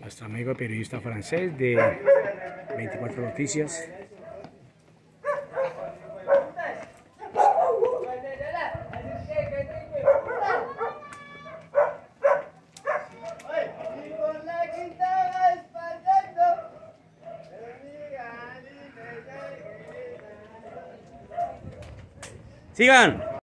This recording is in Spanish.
nuestro amigo periodista francés de 24 Noticias. Sigan.